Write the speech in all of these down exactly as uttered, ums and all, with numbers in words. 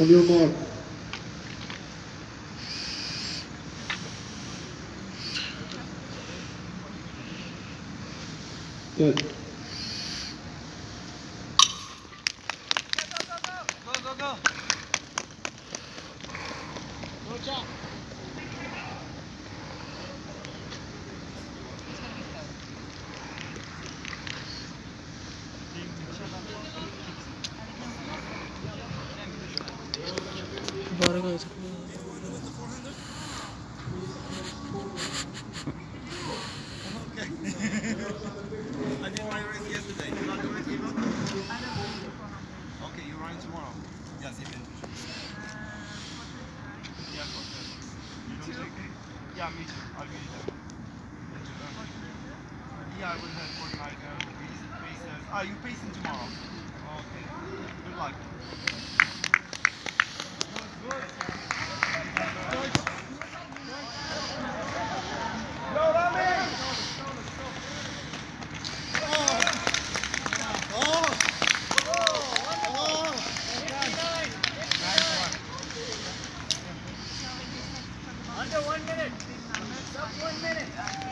On your mark. Good. Go, go, go. Go, Jack. Bora, guys. Okay. I did my race yesterday. You not doing it, Eva? Okay, you're running tomorrow. Yes, even. Yeah, okay. You don't take it? Yeah, me too. I'll be there. Yeah, I will have for like uh, paces. Ah, you pacing tomorrow. Okay. Good luck. Good, good. Go, Rami! Under one minute. Just one minute.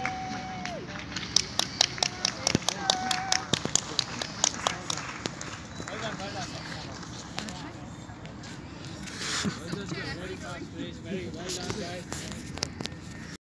Well done, well done. Very fast, very well done, guys.